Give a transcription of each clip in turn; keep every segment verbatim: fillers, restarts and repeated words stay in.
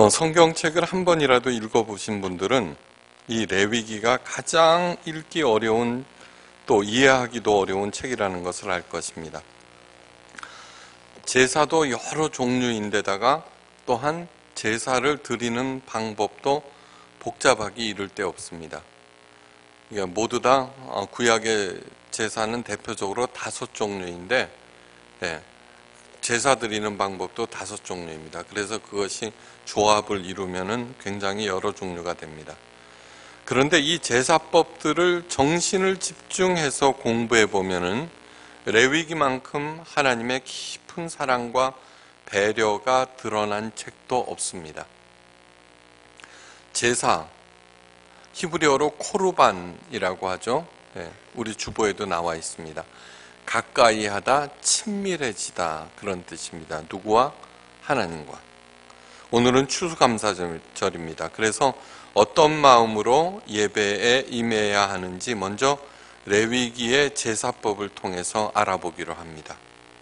어, 성경책을 한 번이라도 읽어보신 분들은 이 레위기가 가장 읽기 어려운, 또 이해하기도 어려운 책이라는 것을 알 것입니다. 제사도 여러 종류인데다가 또한 제사를 드리는 방법도 복잡하기 이를 데 없습니다. 그러니까 모두 다 구약의 제사는 대표적으로 다섯 종류인데, 네, 제사 드리는 방법도 다섯 종류입니다. 그래서 그것이 조합을 이루면은 굉장히 여러 종류가 됩니다. 그런데 이 제사법들을 정신을 집중해서 공부해 보면은 레위기만큼 하나님의 깊은 사랑과 배려가 드러난 책도 없습니다. 제사, 히브리어로 코르반이라고 하죠. 네, 우리 주보에도 나와 있습니다. 가까이 하다, 친밀해지다, 그런 뜻입니다. 누구와? 하나님과. 오늘은 추수감사절입니다. 그래서 어떤 마음으로 예배에 임해야 하는지 먼저 레위기의 제사법을 통해서 알아보기로 합니다.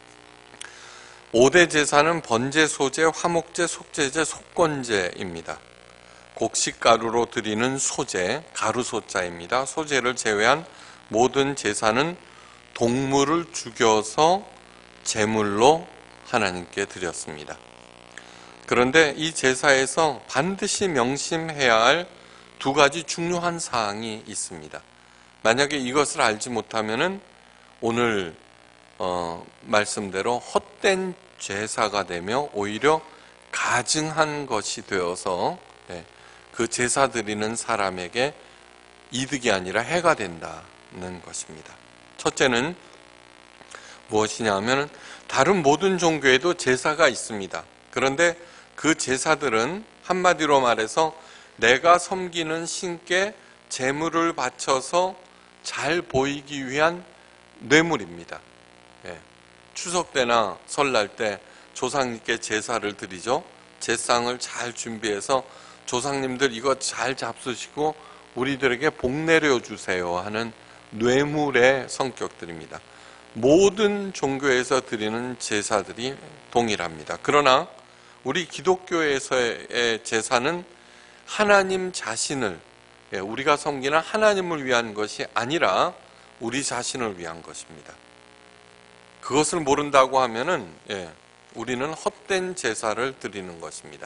오 대 제사는 번제, 소제, 화목제, 속제제, 속건제입니다. 곡식가루로 드리는 소제, 가루소자입니다. 소제를 제외한 모든 제사는 동물을 죽여서 제물로 하나님께 드렸습니다. 그런데 이 제사에서 반드시 명심해야 할 두 가지 중요한 사항이 있습니다. 만약에 이것을 알지 못하면은 오늘 어, 말씀대로 헛된 제사가 되며 오히려 가증한 것이 되어서 네, 그 제사 드리는 사람에게 이득이 아니라 해가 된다는 것입니다. 첫째는 무엇이냐 하면 다른 모든 종교에도 제사가 있습니다. 그런데 그 제사들은 한마디로 말해서 내가 섬기는 신께 제물을 바쳐서 잘 보이기 위한 뇌물입니다. 예, 추석 때나 설날 때 조상님께 제사를 드리죠. 제상을 잘 준비해서 조상님들 이거 잘 잡수시고 우리들에게 복 내려주세요 하는 뇌물의 성격들입니다. 모든 종교에서 드리는 제사들이 동일합니다. 그러나 우리 기독교에서의 제사는 하나님 자신을, 우리가 섬기는 하나님을 위한 것이 아니라 우리 자신을 위한 것입니다. 그것을 모른다고 하면은 우리는 헛된 제사를 드리는 것입니다.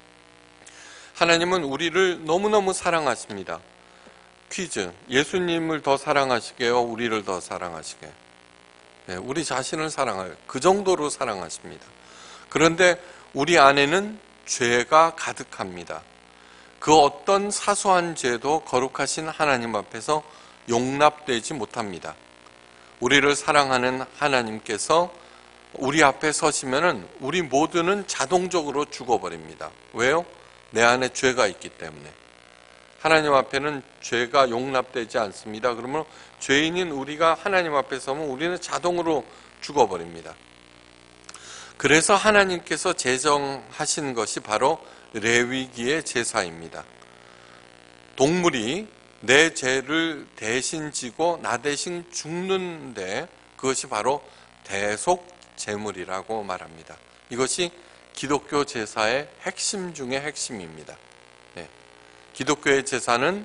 하나님은 우리를 너무너무 사랑하십니다. 퀴즈, 예수님을 더 사랑하시게요? 우리를 더 사랑하시게요? 네, 우리 자신을 사랑해요. 그 정도로 사랑하십니다. 그런데 우리 안에는 죄가 가득합니다. 그 어떤 사소한 죄도 거룩하신 하나님 앞에서 용납되지 못합니다. 우리를 사랑하는 하나님께서 우리 앞에 서시면은 우리 모두는 자동적으로 죽어버립니다. 왜요? 내 안에 죄가 있기 때문에. 하나님 앞에는 죄가 용납되지 않습니다. 그러면 죄인인 우리가 하나님 앞에 서면 우리는 자동으로 죽어버립니다. 그래서 하나님께서 제정하신 것이 바로 레위기의 제사입니다. 동물이 내 죄를 대신 지고 나 대신 죽는데 그것이 바로 대속 제물이라고 말합니다. 이것이 기독교 제사의 핵심 중의 핵심입니다. 네. 기독교의 제사는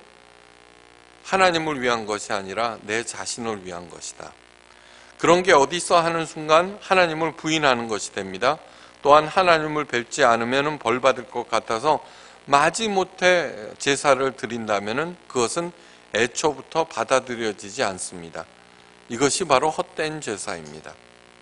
하나님을 위한 것이 아니라 내 자신을 위한 것이다. 그런 게 어디서 하는 순간 하나님을 부인하는 것이 됩니다. 또한 하나님을 뵙지 않으면 벌 받을 것 같아서 마지못해 제사를 드린다면 그것은 애초부터 받아들여지지 않습니다. 이것이 바로 헛된 제사입니다.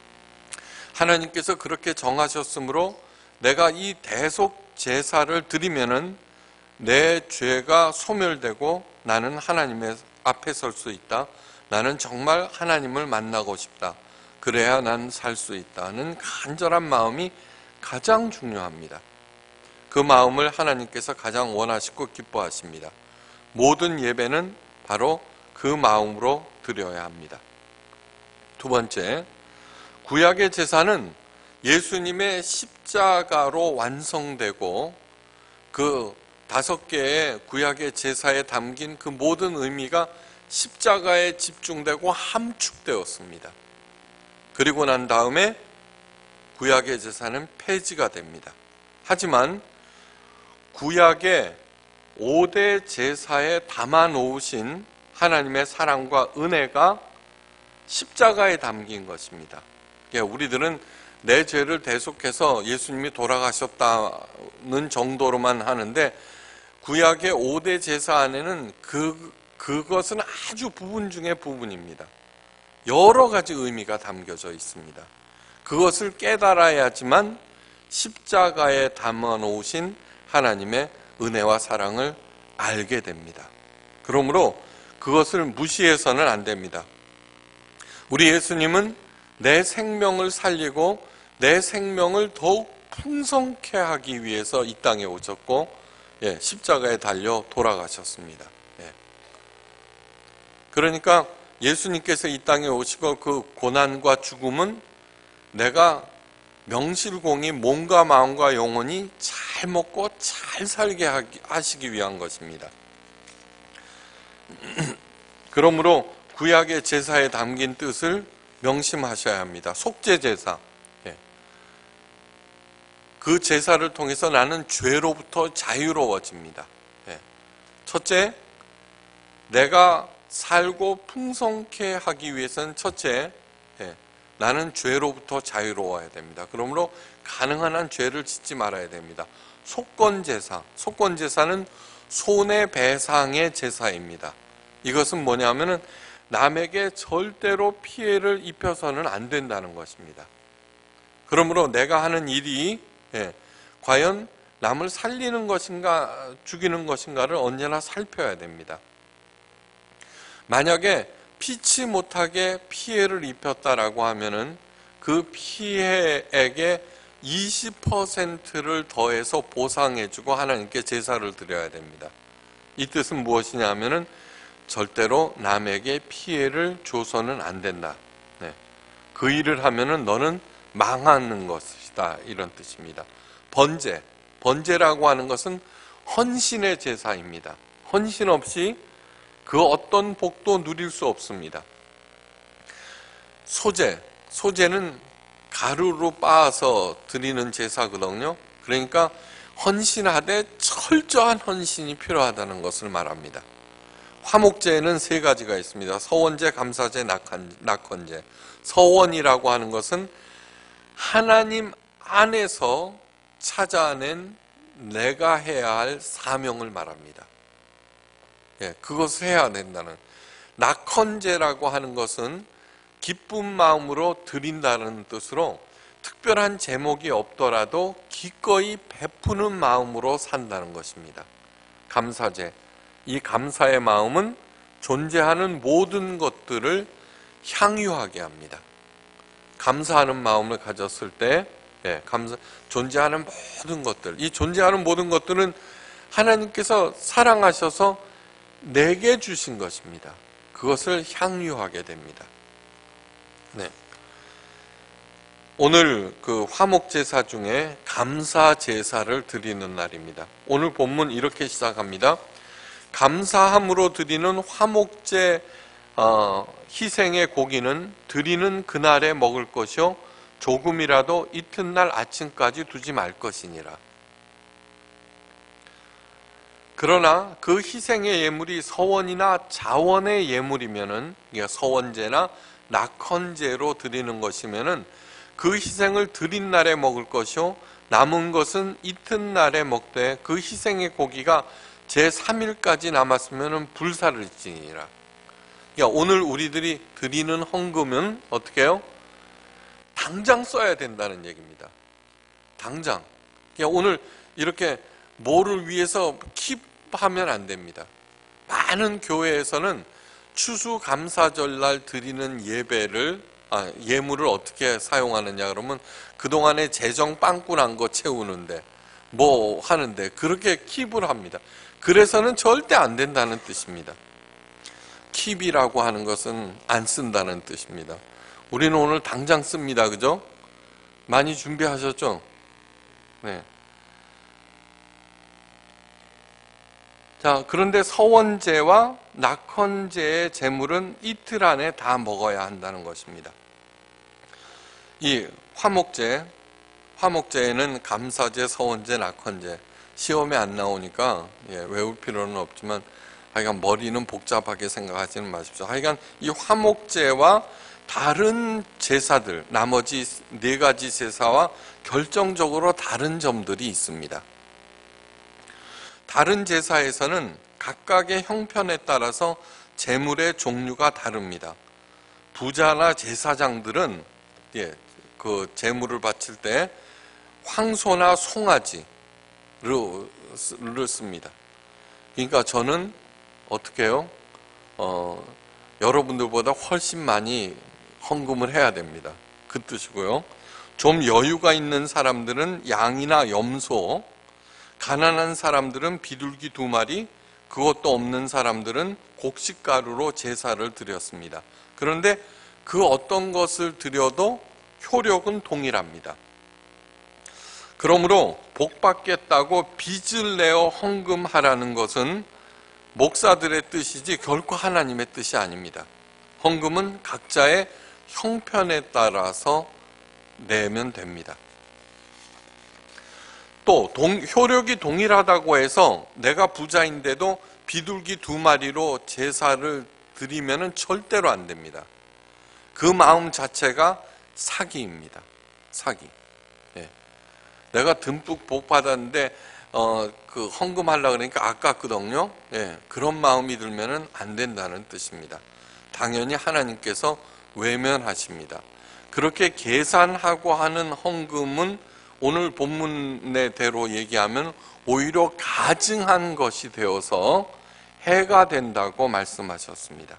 하나님께서 그렇게 정하셨으므로 내가 이 대속 제사를 드리면은 내 죄가 소멸되고 나는 하나님의 앞에 설 수 있다. 나는 정말 하나님을 만나고 싶다. 그래야 난 살 수 있다는 간절한 마음이 가장 중요합니다. 그 마음을 하나님께서 가장 원하시고 기뻐하십니다. 모든 예배는 바로 그 마음으로 드려야 합니다. 두 번째, 구약의 제사는 예수님의 십자가로 완성되고 그 다섯 개의 구약의 제사에 담긴 그 모든 의미가 십자가에 집중되고 함축되었습니다. 그리고 난 다음에 구약의 제사는 폐지가 됩니다. 하지만 구약의 오 대 제사에 담아 놓으신 하나님의 사랑과 은혜가 십자가에 담긴 것입니다. 우리들은 내 죄를 대속해서 예수님이 돌아가셨다는 정도로만 하는데, 구약의 오 대 제사 안에는 그, 그것은 아주 부분 중의 부분입니다. 여러 가지 의미가 담겨져 있습니다. 그것을 깨달아야지만 십자가에 담아 놓으신 하나님의 은혜와 사랑을 알게 됩니다. 그러므로 그것을 무시해서는 안 됩니다. 우리 예수님은 내 생명을 살리고 내 생명을 더욱 풍성케 하기 위해서 이 땅에 오셨고, 예, 십자가에 달려 돌아가셨습니다. 예. 그러니까 예수님께서 이 땅에 오시고 그 고난과 죽음은 내가 명실공히 몸과 마음과 영혼이 잘 먹고 잘 살게 하시기 위한 것입니다. 그러므로 구약의 제사에 담긴 뜻을 명심하셔야 합니다. 속죄 제사. 그 제사를 통해서 나는 죄로부터 자유로워집니다. 첫째, 내가 살고 풍성케 하기 위해서는 첫째, 나는 죄로부터 자유로워야 됩니다. 그러므로 가능한 한 죄를 짓지 말아야 됩니다. 속건제사, 속건제사는 손해배상의 제사입니다. 이것은 뭐냐면은 남에게 절대로 피해를 입혀서는 안 된다는 것입니다. 그러므로 내가 하는 일이 예, 과연 남을 살리는 것인가 죽이는 것인가를 언제나 살펴야 됩니다. 만약에 피치 못하게 피해를 입혔다라고 하면은 그 피해액의 이십 퍼센트를 더해서 보상해주고 하나님께 제사를 드려야 됩니다. 이 뜻은 무엇이냐 하면은 절대로 남에게 피해를 줘서는 안 된다. 네. 그 일을 하면은 너는 망하는 것이다, 이런 뜻입니다. 번제, 번제라고 하는 것은 헌신의 제사입니다. 헌신 없이 그 어떤 복도 누릴 수 없습니다. 소제, 소제는 가루로 빻아서 드리는 제사거든요. 그러니까 헌신하되 철저한 헌신이 필요하다는 것을 말합니다. 화목제에는 세 가지가 있습니다. 서원제, 감사제, 낙헌제. 서원이라고 하는 것은 하나님 안에서 찾아낸 내가 해야 할 사명을 말합니다. 예, 그것을 해야 된다는. 낙헌제라고 하는 것은 기쁜 마음으로 드린다는 뜻으로 특별한 제목이 없더라도 기꺼이 베푸는 마음으로 산다는 것입니다. 감사제, 이 감사의 마음은 존재하는 모든 것들을 향유하게 합니다. 감사하는 마음을 가졌을 때, 예, 감사, 존재하는 모든 것들, 이 존재하는 모든 것들은 하나님께서 사랑하셔서 내게 주신 것입니다. 그것을 향유하게 됩니다. 네. 오늘 그 화목제사 중에 감사제사를 드리는 날입니다. 오늘 본문 이렇게 시작합니다. 감사함으로 드리는 화목제 어, 희생의 고기는 드리는 그날에 먹을 것이요 조금이라도 이튿날 아침까지 두지 말 것이니라. 그러나 그 희생의 예물이 서원이나 자원의 예물이면은, 그러니까 서원제나 낙헌제로 드리는 것이면은 그 희생을 드린 날에 먹을 것이요 남은 것은 이튿날에 먹되 그 희생의 고기가 제삼 일까지 남았으면은 불사를 지니라. 그러니까 오늘 우리들이 드리는 헌금은 어떻게 해요? 당장 써야 된다는 얘기입니다. 당장. 그러니까 오늘 이렇게 뭐를 위해서 킵하면 안 됩니다. 많은 교회에서는 추수감사절날 드리는 예배를 아, 예물을 어떻게 사용하느냐 그러면 그동안에 재정 빵꾸 난 거 채우는데 뭐 하는데 그렇게 킵을 합니다. 그래서는 절대 안 된다는 뜻입니다. 킵이라고 하는 것은 안 쓴다는 뜻입니다. 우리는 오늘 당장 씁니다. 그죠? 많이 준비하셨죠? 네. 자, 그런데 서원제와 낙헌제의 제물은 이틀 안에 다 먹어야 한다는 것입니다. 이 화목제, 화목제에는 감사제, 서원제, 낙헌제, 시험에 안 나오니까 예, 외울 필요는 없지만 하여간 머리는 복잡하게 생각하지는 마십시오. 하여간 이 화목제와 다른 제사들, 나머지 네 가지 제사와 결정적으로 다른 점들이 있습니다. 다른 제사에서는 각각의 형편에 따라서 제물의 종류가 다릅니다. 부자나 제사장들은 예, 그 제물을 바칠 때 황소나 송아지를 씁니다. 그러니까 저는 어떻게 해요? 어, 여러분들보다 훨씬 많이 헌금을 해야 됩니다. 그 뜻이고요. 좀 여유가 있는 사람들은 양이나 염소, 가난한 사람들은 비둘기 두 마리, 그것도 없는 사람들은 곡식가루로 제사를 드렸습니다. 그런데 그 어떤 것을 드려도 효력은 동일합니다. 그러므로 복 받겠다고 빚을 내어 헌금하라는 것은 목사들의 뜻이지 결코 하나님의 뜻이 아닙니다. 헌금은 각자의 형편에 따라서 내면 됩니다. 또 동, 효력이 동일하다고 해서 내가 부자인데도 비둘기 두 마리로 제사를 드리면 절대로 안 됩니다. 그 마음 자체가 사기입니다. 사기. 예. 내가 듬뿍 복 받았는데 어, 그 헌금하려고 그러니까 아깝거든요. 예. 그런 마음이 들면은 안 된다는 뜻입니다. 당연히 하나님께서 외면하십니다. 그렇게 계산하고 하는 헌금은 오늘 본문의 대로 얘기하면 오히려 가증한 것이 되어서 해가 된다고 말씀하셨습니다.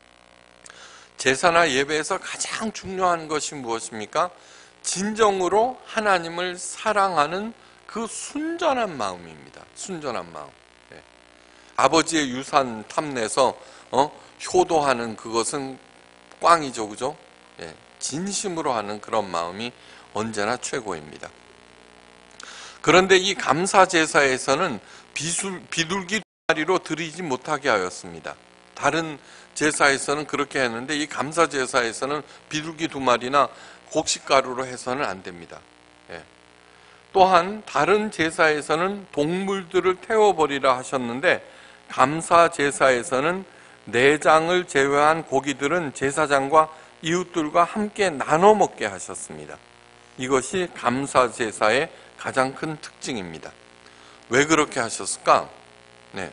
제사나 예배에서 가장 중요한 것이 무엇입니까? 진정으로 하나님을 사랑하는 그 순전한 마음입니다. 순전한 마음. 네. 아버지의 유산 탐내서 어? 효도하는 그것은 꽝이죠, 그죠? 네. 진심으로 하는 그런 마음이 언제나 최고입니다. 그런데 이 감사제사에서는 비술, 비둘기 두 마리로 드리지 못하게 하였습니다. 다른 제사에서는 그렇게 했는데 이 감사제사에서는 비둘기 두 마리나 곡식가루로 해서는 안 됩니다. 예. 또한 다른 제사에서는 동물들을 태워버리라 하셨는데 감사제사에서는 내장을 제외한 고기들은 제사장과 이웃들과 함께 나눠 먹게 하셨습니다. 이것이 감사제사의 가장 큰 특징입니다. 왜 그렇게 하셨을까? 네.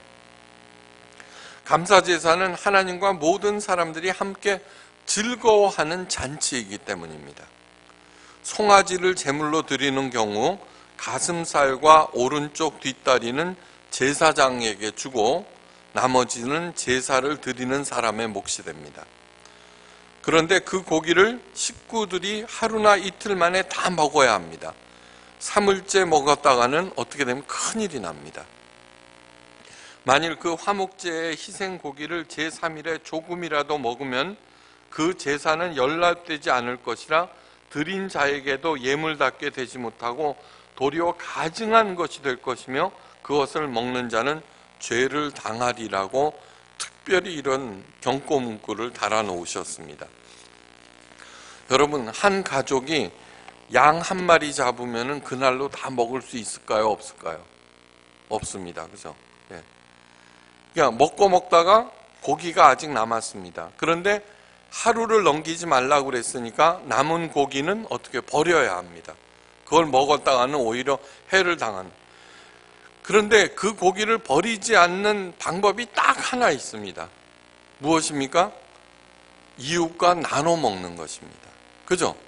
감사제사는 하나님과 모든 사람들이 함께 즐거워하는 잔치이기 때문입니다. 송아지를 제물로 드리는 경우 가슴살과 오른쪽 뒷다리는 제사장에게 주고 나머지는 제사를 드리는 사람의 몫이 됩니다. 그런데 그 고기를 식구들이 하루나 이틀 만에 다 먹어야 합니다. 삼일째 먹었다가는 어떻게 되면 큰일이 납니다. 만일 그 화목제의 희생 고기를 제삼 일에 조금이라도 먹으면 그 제사는 연락되지 않을 것이라 드린 자에게도 예물답게 되지 못하고 도리어 가증한 것이 될 것이며 그것을 먹는 자는 죄를 당하리라고 특별히 이런 경고 문구를 달아 놓으셨습니다. 여러분, 한 가족이 양 한 마리 잡으면 그날로 다 먹을 수 있을까요? 없을까요? 없습니다. 그죠? 예. 그냥 먹고 먹다가 고기가 아직 남았습니다. 그런데 하루를 넘기지 말라고 그랬으니까 남은 고기는 어떻게 버려야 합니다. 그걸 먹었다가는 오히려 해를 당하는. 그런데 그 고기를 버리지 않는 방법이 딱 하나 있습니다. 무엇입니까? 이웃과 나눠 먹는 것입니다. 그죠?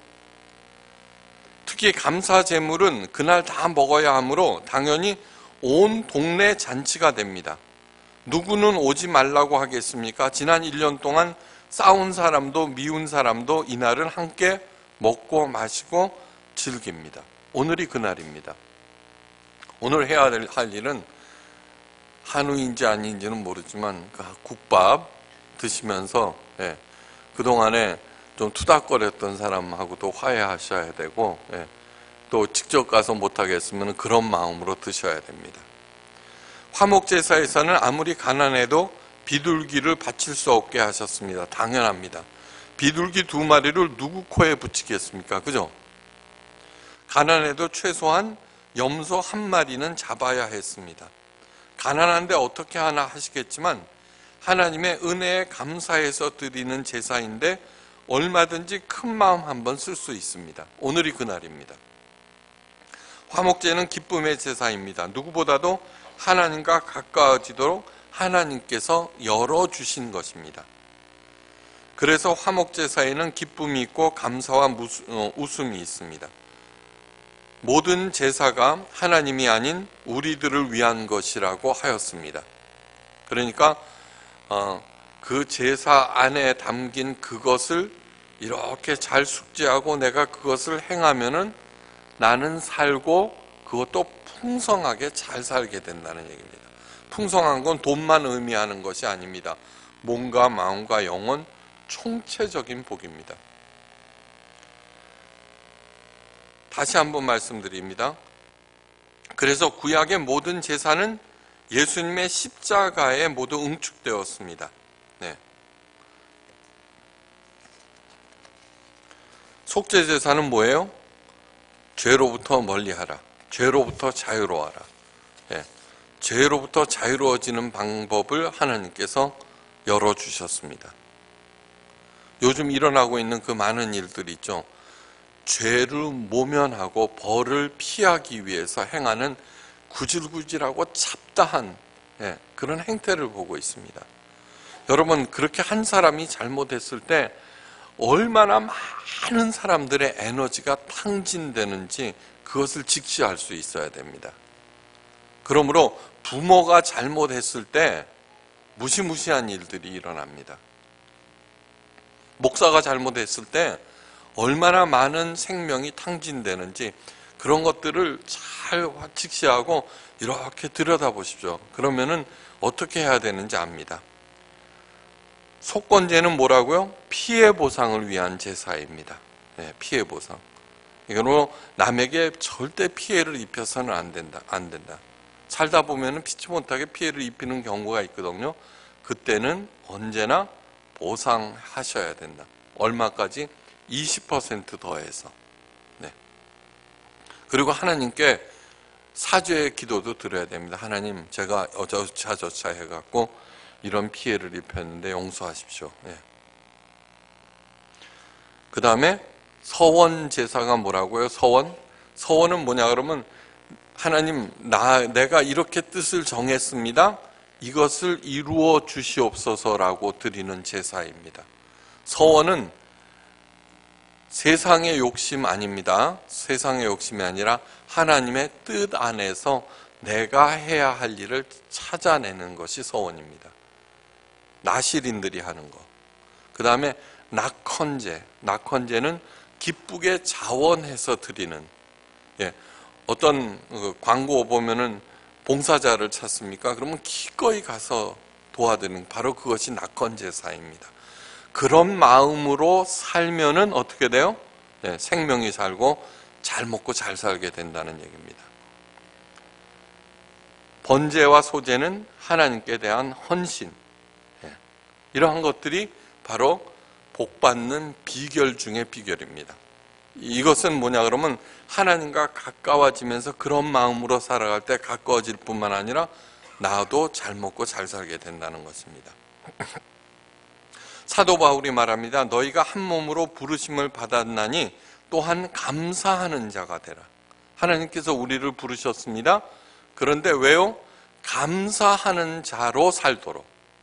특히 감사 제물은 그날 다 먹어야 하므로 당연히 온 동네 잔치가 됩니다. 누구는 오지 말라고 하겠습니까? 지난 일 년 동안 싸운 사람도 미운 사람도 이날은 함께 먹고 마시고 즐깁니다. 오늘이 그날입니다. 오늘 해야 할 일은 한우인지 아닌지는 모르지만 그 국밥 드시면서 예, 그동안에 좀 투닥거렸던 사람하고도 화해하셔야 되고 예, 또 직접 가서 못하겠으면 그런 마음으로 드셔야 됩니다. 화목제사에서는 아무리 가난해도 비둘기를 바칠 수 없게 하셨습니다. 당연합니다. 비둘기 두 마리를 누구 코에 붙이겠습니까? 그죠? 가난해도 최소한 염소 한 마리는 잡아야 했습니다. 가난한데 어떻게 하나 하시겠지만 하나님의 은혜에 감사해서 드리는 제사인데 얼마든지 큰 마음 한번 쓸 수 있습니다. 오늘이 그날입니다. 화목제는 기쁨의 제사입니다. 누구보다도 하나님과 가까워지도록 하나님께서 열어주신 것입니다. 그래서 화목제사에는 기쁨이 있고 감사와 웃음이 있습니다. 모든 제사가 하나님이 아닌 우리들을 위한 것이라고 하였습니다. 그러니까 어, 그 제사 안에 담긴 그것을 이렇게 잘 숙지하고 내가 그것을 행하면은 나는 살고 그것도 풍성하게 잘 살게 된다는 얘기입니다. 풍성한 건 돈만 의미하는 것이 아닙니다. 몸과 마음과 영혼 총체적인 복입니다. 다시 한번 말씀드립니다. 그래서 구약의 모든 제사는 예수님의 십자가에 모두 응축되었습니다. 네. 속죄 제사는 뭐예요? 죄로부터 멀리하라. 죄로부터 자유로워하라. 네. 죄로부터 자유로워지는 방법을 하나님께서 열어주셨습니다. 요즘 일어나고 있는 그 많은 일들이 있죠. 죄를 모면하고 벌을 피하기 위해서 행하는 구질구질하고 잡다한 그런 행태를 보고 있습니다. 여러분, 그렇게 한 사람이 잘못했을 때 얼마나 많은 사람들의 에너지가 탕진되는지 그것을 직시할 수 있어야 됩니다. 그러므로 부모가 잘못했을 때 무시무시한 일들이 일어납니다. 목사가 잘못했을 때 얼마나 많은 생명이 탕진되는지 그런 것들을 잘 직시하고 이렇게 들여다보십시오. 그러면은 어떻게 해야 되는지 압니다. 속건제는 뭐라고요? 피해 보상을 위한 제사입니다. 네, 피해 보상. 이거로 남에게 절대 피해를 입혀서는 안 된다. 안 된다. 살다 보면은 피치 못하게 피해를 입히는 경우가 있거든요. 그때는 언제나 보상하셔야 된다. 얼마까지? 이십 퍼센트 더해서. 네. 그리고 하나님께 사죄의 기도도 드려야 됩니다. 하나님, 제가 어저차 저차 해갖고 이런 피해를 입혔는데 용서하십시오. 네. 그 다음에 서원 제사가 뭐라고요? 서원? 서원은 뭐냐 그러면 하나님, 나, 내가 이렇게 뜻을 정했습니다. 이것을 이루어 주시옵소서라고 드리는 제사입니다. 서원은 세상의 욕심 아닙니다. 세상의 욕심이 아니라 하나님의 뜻 안에서 내가 해야 할 일을 찾아내는 것이 서원입니다. 나실인들이 하는 거. 그 다음에 낙헌제. 낙헌제는 기쁘게 자원해서 드리는. 예, 어떤 광고 보면은 봉사자를 찾습니까? 그러면 기꺼이 가서 도와드리는 바로 그것이 낙헌제사입니다. 그런 마음으로 살면은 어떻게 돼요? 네, 생명이 살고 잘 먹고 잘 살게 된다는 얘기입니다. 번제와 소제는 하나님께 대한 헌신. 네, 이러한 것들이 바로 복받는 비결 중의 비결입니다. 이것은 뭐냐 그러면 하나님과 가까워지면서 그런 마음으로 살아갈 때 가까워질 뿐만 아니라 나도 잘 먹고 잘 살게 된다는 것입니다. 사도 바울이 말합니다. 너희가 한 몸으로 부르심을 받았나니 또한 감사하는 자가 되라. 하나님께서 우리를 부르셨습니다. 그런데 왜요? 감사하는 자로 살도록.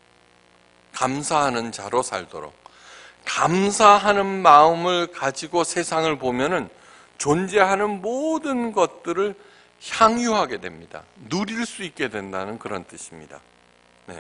감사하는 자로 살도록. 감사하는 마음을 가지고 세상을 보면은 존재하는 모든 것들을 향유하게 됩니다. 누릴 수 있게 된다는 그런 뜻입니다. 네.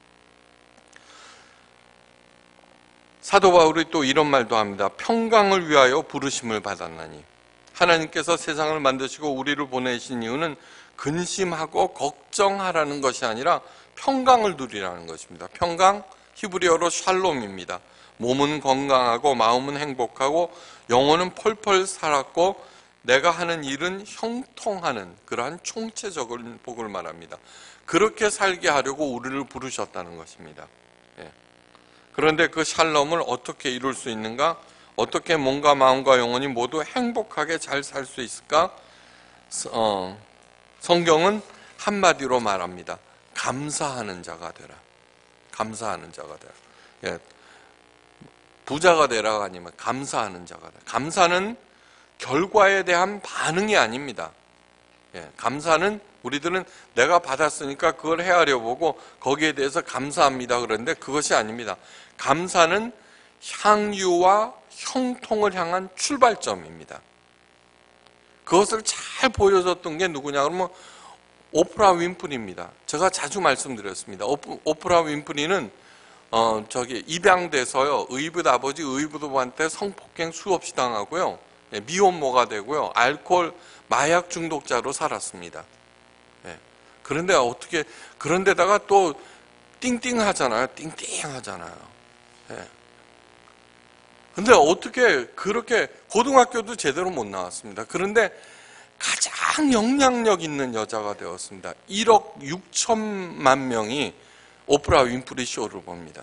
사도 바울이 또 이런 말도 합니다. 평강을 위하여 부르심을 받았나니. 하나님께서 세상을 만드시고 우리를 보내신 이유는 근심하고 걱정하라는 것이 아니라 평강을 누리라는 것입니다. 평강, 히브리어로 샬롬입니다. 몸은 건강하고 마음은 행복하고 영혼은 펄펄 살았고 내가 하는 일은 형통하는 그러한 총체적인 복을 말합니다. 그렇게 살게 하려고 우리를 부르셨다는 것입니다. 예. 그런데 그 샬롬을 어떻게 이룰 수 있는가? 어떻게 몸과 마음과 영혼이 모두 행복하게 잘 살 수 있을까? 어, 성경은 한마디로 말합니다. 감사하는 자가 되라. 감사하는 자가 되라. 예, 부자가 되라가 아니면 감사하는 자가 되라. 감사는 결과에 대한 반응이 아닙니다. 예, 감사는 우리들은 내가 받았으니까 그걸 헤아려 보고 거기에 대해서 감사합니다 그런데 그것이 아닙니다. 감사는 향유와 형통을 향한 출발점입니다. 그것을 잘 보여줬던 게 누구냐 그러면 오프라 윈프리입니다. 제가 자주 말씀드렸습니다. 오프, 오프라 윈프리는 어, 저기 입양돼서요 의붓 아버지 의붓부한테 성폭행 수없이 당하고요, 예, 미혼모가 되고요, 알코올 마약 중독자로 살았습니다. 예. 그런데 어떻게 그런데다가 또 띵띵하잖아요. 띵띵하잖아요. 예. 근데 어떻게 그렇게 고등학교도 제대로 못 나왔습니다. 그런데 가장 영향력 있는 여자가 되었습니다. 일억 육천만 명이 오프라 윈프리 쇼를 봅니다.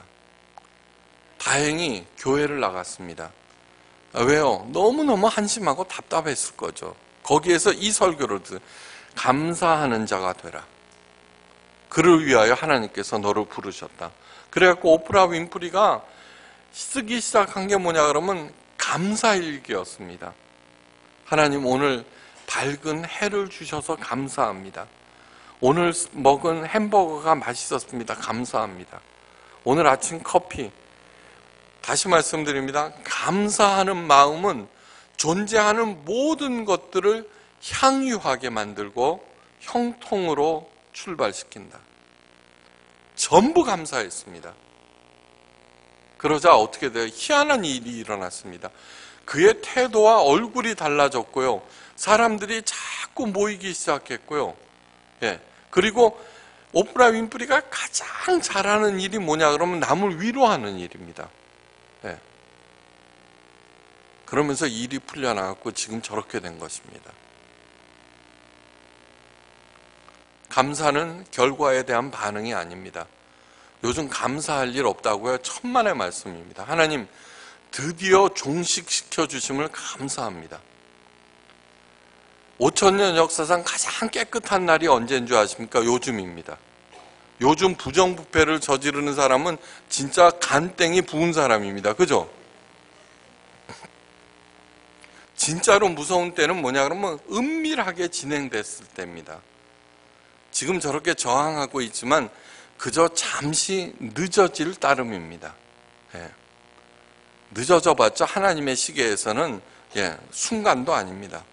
다행히 교회를 나갔습니다. 왜요? 너무너무 한심하고 답답했을 거죠. 거기에서 이 설교를 듣 감사하는 자가 되라. 그를 위하여 하나님께서 너를 부르셨다. 그래갖고 오프라 윈프리가 쓰기 시작한 게 뭐냐 그러면 감사일기였습니다. 하나님 오늘 밝은 해를 주셔서 감사합니다. 오늘 먹은 햄버거가 맛있었습니다. 감사합니다. 오늘 아침 커피. 다시 말씀드립니다. 감사하는 마음은 존재하는 모든 것들을 향유하게 만들고 형통으로 출발시킨다. 전부 감사했습니다. 그러자 어떻게 돼요? 희한한 일이 일어났습니다. 그의 태도와 얼굴이 달라졌고요. 사람들이 자꾸 모이기 시작했고요. 예. 그리고 오프라 윈프리가 가장 잘하는 일이 뭐냐 그러면 남을 위로하는 일입니다. 예. 그러면서 일이 풀려나갔고 지금 저렇게 된 것입니다. 감사는 결과에 대한 반응이 아닙니다. 요즘 감사할 일 없다고요? 천만의 말씀입니다. 하나님 드디어 종식시켜 주심을 감사합니다. 오천 년 역사상 가장 깨끗한 날이 언제인 줄 아십니까? 요즘입니다. 요즘 부정부패를 저지르는 사람은 진짜 간땡이 부은 사람입니다. 그죠? 진짜로 무서운 때는 뭐냐 그러면 은밀하게 진행됐을 때입니다. 지금 저렇게 저항하고 있지만 그저 잠시 늦어질 따름입니다. 예. 늦어져 봤자 하나님의 시계에서는 예, 순간도 아닙니다.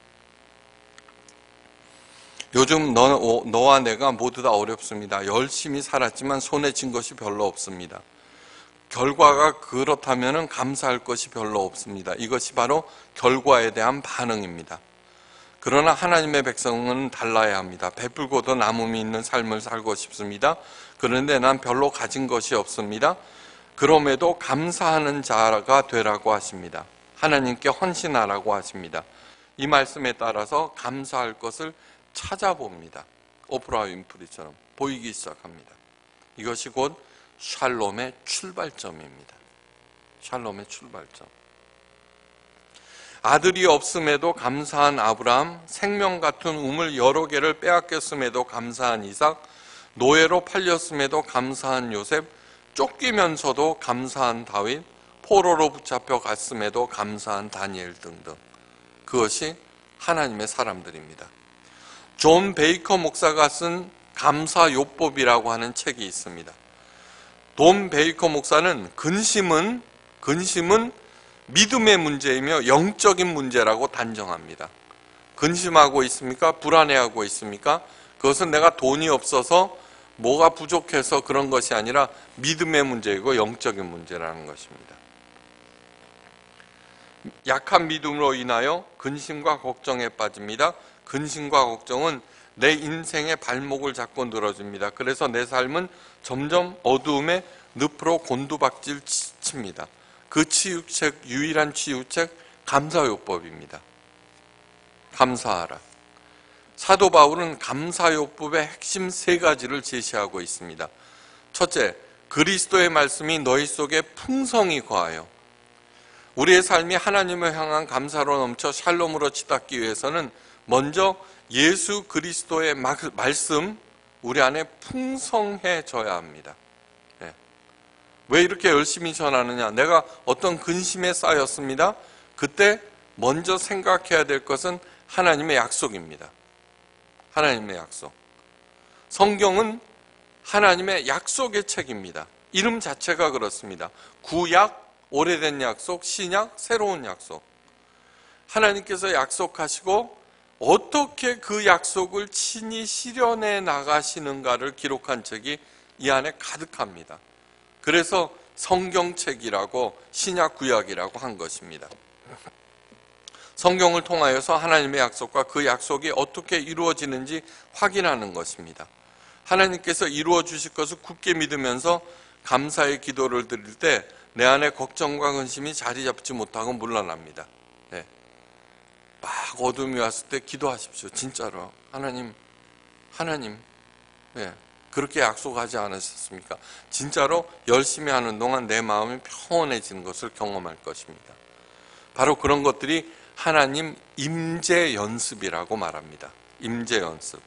요즘 너, 너와 내가 모두 다 어렵습니다. 열심히 살았지만 손에 쥔 것이 별로 없습니다. 결과가 그렇다면 감사할 것이 별로 없습니다. 이것이 바로 결과에 대한 반응입니다. 그러나 하나님의 백성은 달라야 합니다. 베풀고도 남음이 있는 삶을 살고 싶습니다. 그런데 난 별로 가진 것이 없습니다. 그럼에도 감사하는 자가 되라고 하십니다. 하나님께 헌신하라고 하십니다. 이 말씀에 따라서 감사할 것을 찾아봅니다. 오프라 윈프리처럼 보이기 시작합니다. 이것이 곧 샬롬의 출발점입니다. 샬롬의 출발점. 아들이 없음에도 감사한 아브라함, 생명 같은 우물 여러 개를 빼앗겼음에도 감사한 이삭, 노예로 팔렸음에도 감사한 요셉, 쫓기면서도 감사한 다윗, 포로로 붙잡혀 갔음에도 감사한 다니엘 등등. 그것이 하나님의 사람들입니다. 존 베이커 목사가 쓴 감사요법이라고 하는 책이 있습니다. 존 베이커 목사는 근심은 근심은 믿음의 문제이며 영적인 문제라고 단정합니다. 근심하고 있습니까? 불안해하고 있습니까? 그것은 내가 돈이 없어서 뭐가 부족해서 그런 것이 아니라 믿음의 문제이고 영적인 문제라는 것입니다. 약한 믿음으로 인하여 근심과 걱정에 빠집니다. 근심과 걱정은 내 인생의 발목을 잡고 늘어집니다. 그래서 내 삶은 점점 어두움의 늪으로 곤두박질 칩니다. 그 치유책, 유일한 치유책, 감사요법입니다. 감사하라. 사도 바울은 감사요법의 핵심 세 가지를 제시하고 있습니다. 첫째, 그리스도의 말씀이 너희 속에 풍성히 거하여. 우리의 삶이 하나님을 향한 감사로 넘쳐 샬롬으로 치닫기 위해서는 먼저 예수 그리스도의 말씀 우리 안에 풍성해져야 합니다. 예. 왜 이렇게 열심히 전하느냐? 내가 어떤 근심에 쌓였습니다. 그때 먼저 생각해야 될 것은 하나님의 약속입니다. 하나님의 약속. 성경은 하나님의 약속의 책입니다. 이름 자체가 그렇습니다. 구약, 오래된 약속, 신약, 새로운 약속. 하나님께서 약속하시고 어떻게 그 약속을 친히 실현해 나가시는가를 기록한 책이 이 안에 가득합니다. 그래서 성경책이라고 신약 구약이라고 한 것입니다. 성경을 통하여서 하나님의 약속과 그 약속이 어떻게 이루어지는지 확인하는 것입니다. 하나님께서 이루어 주실 것을 굳게 믿으면서 감사의 기도를 드릴 때 내 안에 걱정과 근심이 자리 잡지 못하고 물러납니다. 네. 막 어둠이 왔을 때 기도하십시오. 진짜로. 하나님, 하나님, 네. 그렇게 약속하지 않으셨습니까? 진짜로 열심히 하는 동안 내 마음이 평온해지는 것을 경험할 것입니다. 바로 그런 것들이 하나님 임재 연습이라고 말합니다. 임재 연습.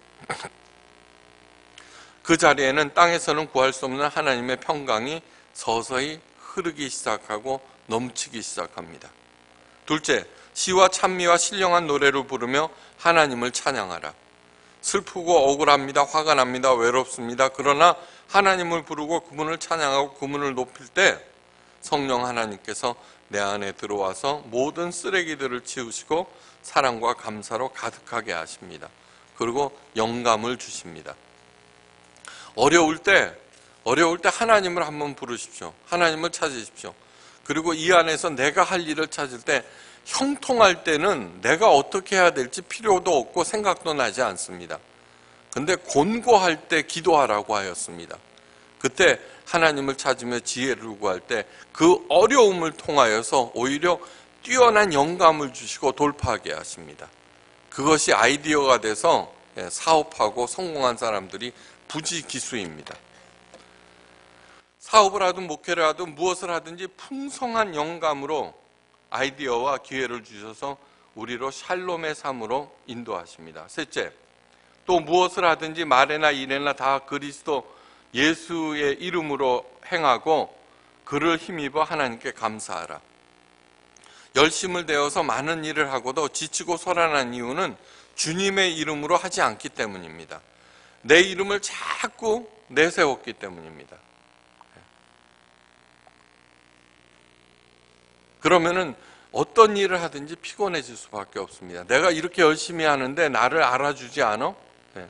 그 자리에는 땅에서는 구할 수 없는 하나님의 평강이 서서히 흐르기 시작하고 넘치기 시작합니다. 둘째, 시와 찬미와 신령한 노래를 부르며 하나님을 찬양하라. 슬프고 억울합니다. 화가 납니다. 외롭습니다. 그러나 하나님을 부르고 그분을 찬양하고 그분을 높일 때 성령 하나님께서 내 안에 들어와서 모든 쓰레기들을 치우시고 사랑과 감사로 가득하게 하십니다. 그리고 영감을 주십니다. 어려울 때 어려울 때 하나님을 한번 부르십시오. 하나님을 찾으십시오. 그리고 이 안에서 내가 할 일을 찾을 때 형통할 때는 내가 어떻게 해야 될지 필요도 없고 생각도 나지 않습니다. 근데 곤고할 때 기도하라고 하였습니다. 그때 하나님을 찾으며 지혜를 구할 때 그 어려움을 통하여서 오히려 뛰어난 영감을 주시고 돌파하게 하십니다. 그것이 아이디어가 돼서 사업하고 성공한 사람들이 부지기수입니다. 사업을 하든 목회를 하든 무엇을 하든지 풍성한 영감으로 아이디어와 기회를 주셔서 우리로 샬롬의 삶으로 인도하십니다. 셋째, 또 무엇을 하든지 말에나 일에나 다 그리스도 예수의 이름으로 행하고 그를 힘입어 하나님께 감사하라. 열심을 내어서 많은 일을 하고도 지치고 소란한 이유는 주님의 이름으로 하지 않기 때문입니다. 내 이름을 자꾸 내세웠기 때문입니다. 그러면은 어떤 일을 하든지 피곤해질 수밖에 없습니다. 내가 이렇게 열심히 하는데 나를 알아주지 않아? 네.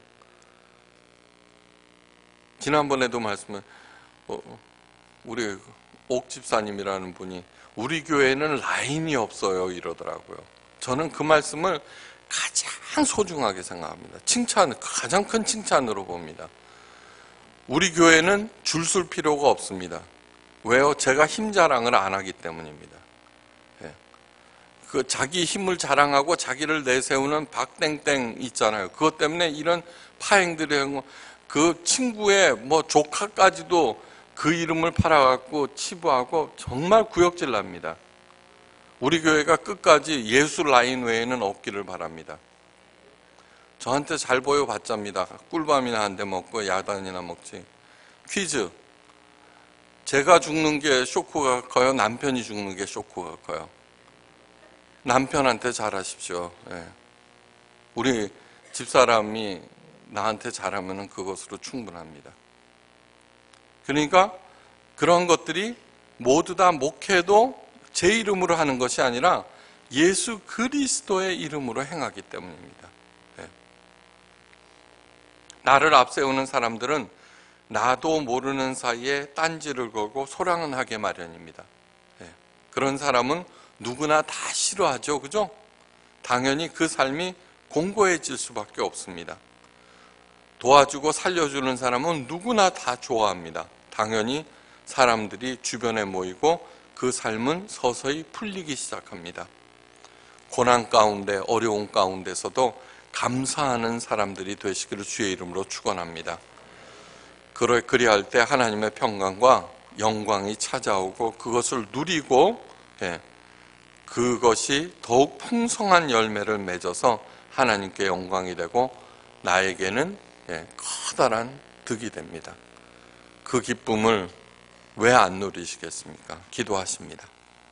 지난번에도 말씀을 어, 우리 옥 집사님이라는 분이 우리 교회는 라인이 없어요 이러더라고요. 저는 그 말씀을 가장 소중하게 생각합니다. 칭찬, 가장 큰 칭찬으로 봅니다. 우리 교회는 줄 설 필요가 없습니다. 왜요? 제가 힘 자랑을 안 하기 때문입니다. 예. 그 자기 힘을 자랑하고 자기를 내세우는 박땡땡 있잖아요. 그것 때문에 이런 파행들이 하고 그 친구의 뭐 조카까지도 그 이름을 팔아갖고 치부하고 정말 구역질 납니다. 우리 교회가 끝까지 예수 라인 외에는 없기를 바랍니다. 저한테 잘 보여 봤답니다. 꿀밤이나 한 대 먹고 야단이나 먹지. 퀴즈. 제가 죽는 게 쇼크가 커요? 남편이 죽는 게 쇼크가 커요? 남편한테 잘하십시오. 예. 우리 집사람이 나한테 잘하면 그것으로 충분합니다. 그러니까 그런 것들이 모두 다 목회도 제 이름으로 하는 것이 아니라 예수 그리스도의 이름으로 행하기 때문입니다. 네. 나를 앞세우는 사람들은 나도 모르는 사이에 딴지를 걸고 소랑은 하게 마련입니다. 네. 그런 사람은 누구나 다 싫어하죠. 그죠? 당연히 그 삶이 공고해질 수밖에 없습니다. 도와주고 살려주는 사람은 누구나 다 좋아합니다. 당연히 사람들이 주변에 모이고 그 삶은 서서히 풀리기 시작합니다. 고난 가운데 어려운 가운데서도 감사하는 사람들이 되시기를 주의 이름으로 축원합니다. 그리할 때 하나님의 평강과 영광이 찾아오고 그것을 누리고 예, 그것이 더욱 풍성한 열매를 맺어서 하나님께 영광이 되고 나에게는 예, 커다란 득이 됩니다. 그 기쁨을 왜 안 누리시겠습니까? 기도하십니다.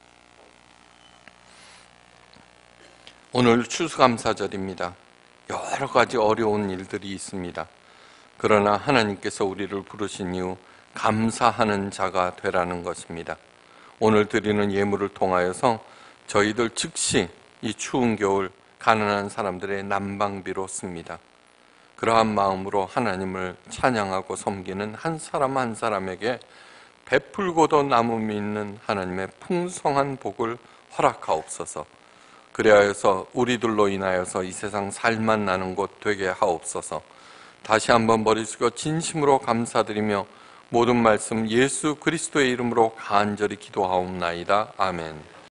오늘 추수감사절입니다. 여러 가지 어려운 일들이 있습니다. 그러나 하나님께서 우리를 부르신 이후 감사하는 자가 되라는 것입니다. 오늘 드리는 예물을 통하여서 저희들 즉시 이 추운 겨울 가난한 사람들의 난방비로 씁니다. 그러한 마음으로 하나님을 찬양하고 섬기는 한 사람 한 사람에게 베풀고도 남음이 있는 하나님의 풍성한 복을 허락하옵소서. 그리하여서 우리들로 인하여서 이 세상 살만 나는 곳 되게 하옵소서. 다시 한번 머리 숙여 진심으로 감사드리며 모든 말씀 예수 그리스도의 이름으로 간절히 기도하옵나이다. 아멘.